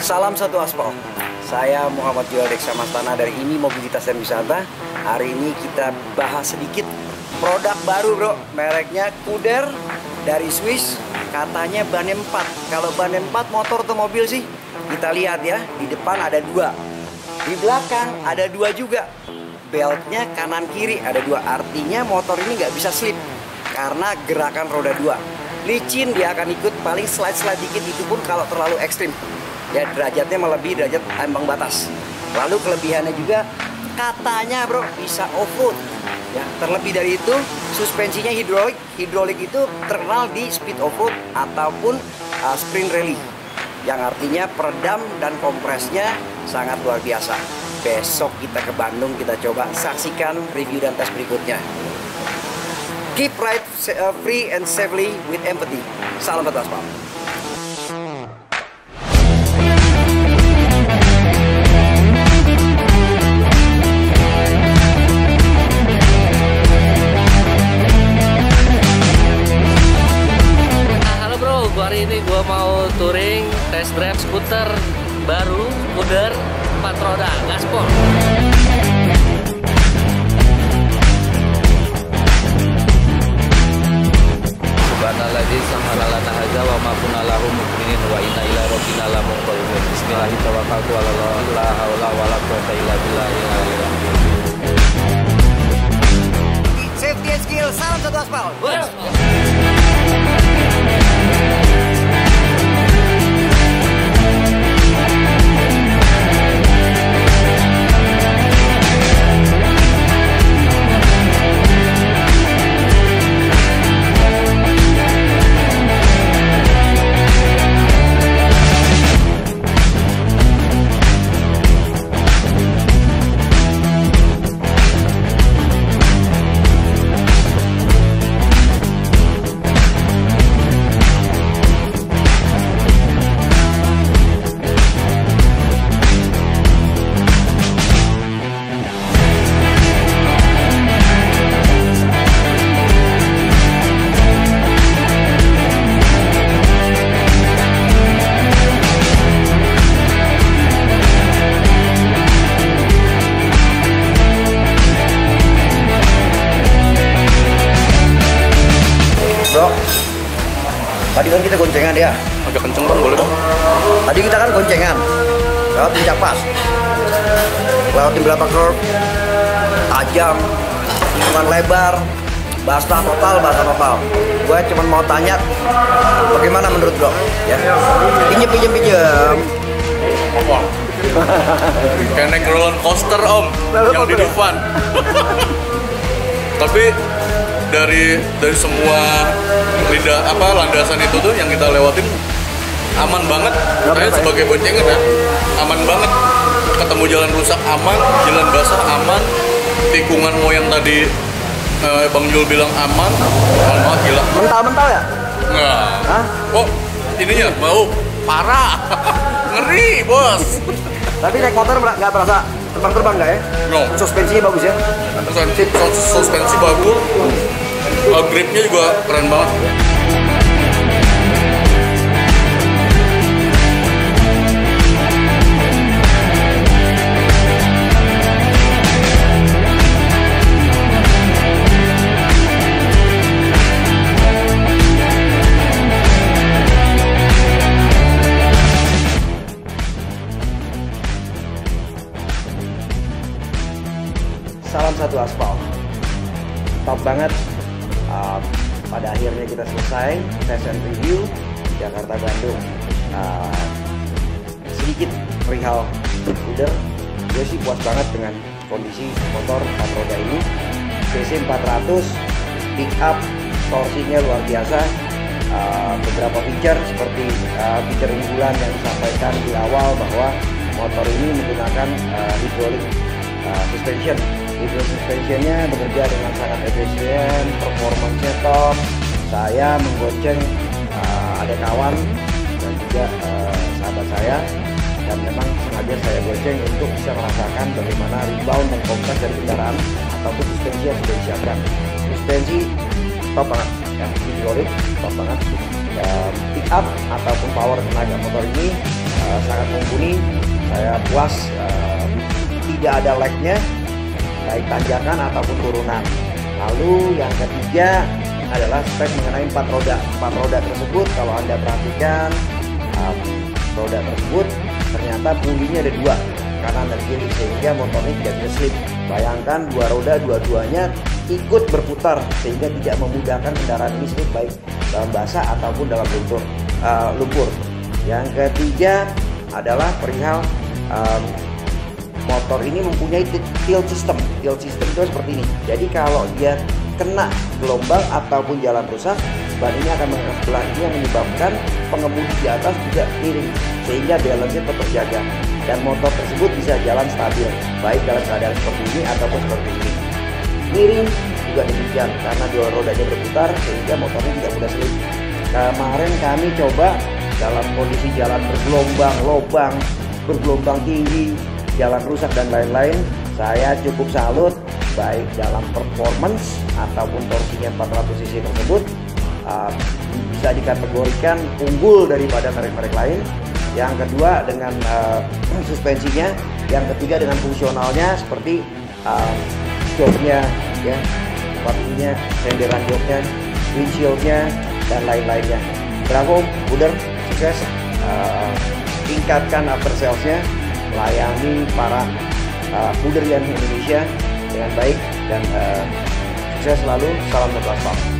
Salam satu aspal. Saya Muhammad Joel Deksa Mastana dari Ini Mobilitas dan Wisata. Hari ini kita bahas sedikit produk baru bro. Mereknya Kuder dari Swiss. Katanya ban 4. Kalau ban 4 motor atau mobil sih? Kita lihat ya. Di depan ada 2. Di belakang ada 2 juga. Beltnya kanan kiri ada 2. Artinya motor ini nggak bisa slip karena gerakan roda 2. Licin dia akan ikut, paling slide dikit, itu pun kalau terlalu ekstrim ya, derajatnya melebihi derajat ambang batas. Lalu kelebihannya juga katanya bro bisa off-road ya. Terlebih dari itu suspensinya hidrolik itu terkenal di speed off-road ataupun sprint rally, yang artinya peredam dan kompresnya sangat luar biasa. Besok kita ke Bandung, kita coba saksikan review dan tes berikutnya. Keep ride free and safely with empathy. Salam satu aspal. Halo bro, hari ini gua mau touring test drive skuter baru Kuder 4 roda gaspol. Subhanalladzi sahalana hadza wa ma kunna lahu muqrinin wa inna ila rabbina lamunqalibun. Bismillahi tawakkaltu 'ala Allah, la haula wa la quwwata illa billahil aliyyil azim. Safety and skill, salam satu aspal. Bro, tadi kan kita goncengan ya. Agak kenceng bang, boleh bang? Tadi kita kan goncengan lewat puncak pas, lewatin berapa curve, tajam, tikungan lebar, basah total. Gue cuma mau tanya, bagaimana menurut bro? Ya, pinjem. Apa? Kayak naik roller coaster om, yang di depan. Tapi dari semua landasan itu tuh yang kita lewatin aman banget. Saya sebagai boncengan ya, aman banget. Ketemu jalan rusak aman, jalan basah aman, tikungan mau yang tadi Bang Jul bilang aman banget, gila. Mental ya? Nggak. Hah? Oh, ininya mau parah, ngeri bos. Tapi naik motor nggak berasa terbang nggak ya? No. Suspensinya bagus ya? Suspensi bagus, gripnya juga keren banget. Salam satu aspal. Top banget. Pada akhirnya kita selesai test and review Jakarta Bandung. Sedikit perihal Kuder, gue sih puas banget dengan kondisi motor 4 roda ini. cc 400, pick up, torsinya luar biasa. Beberapa feature seperti feature unggulan yang disampaikan di awal bahwa motor ini menggunakan hydraulic suspension. Suspensionnya bekerja dengan sangat efisien, performance-nya top. Saya menggonceng ada kawan dan juga sahabat saya, dan memang sengaja saya gonceng untuk bisa merasakan bagaimana rebound dan kompres dari kendaraan ataupun suspensi yang sudah disiapkan. Suspensi top banget, ya, hidrolik top banget. Pick up ataupun power tenaga motor ini sangat mumpuni. Saya puas, tidak ada lag-nya baik tanjakan ataupun turunan. Lalu yang ketiga adalah spek mengenai 4 roda. 4 roda tersebut kalau Anda perhatikan, roda tersebut ternyata pulinya ada 2 kanan dan kiri, sehingga motornya tidak bisa slip. Bayangkan 2 roda dua-duanya ikut berputar sehingga tidak memudahkan kendaraan ini slip baik dalam basah ataupun dalam lumpur. Yang ketiga adalah perihal motor ini mempunyai tilt system. Tilt system itu seperti ini. Jadi kalau dia kena gelombang ataupun jalan rusak, ban ini akan mengangkat sebelah ini yang menyebabkan pengemudi di atas juga miring, sehingga balance-nya tetap terjaga dan motor tersebut bisa jalan stabil baik dalam keadaan seperti ini ataupun seperti ini. Miring juga demikian karena 2 rodanya berputar sehingga motornya tidak mudah slip. Kemarin kami coba dalam kondisi jalan bergelombang, lobang, bergelombang tinggi, jalan rusak dan lain-lain. Saya cukup salut baik dalam performance ataupun torsinya 400 cc tersebut bisa dikategorikan unggul daripada merek-merek lain. Yang kedua dengan suspensinya, yang ketiga dengan fungsionalnya seperti joknya, ya, sepatunya, senderan joknya, windshieldnya dan lain-lainnya. Bravo, Puder, sukses, tingkatkan after salesnya, melayani para Puderian Indonesia dengan baik dan sukses selalu. Salam Nebraska.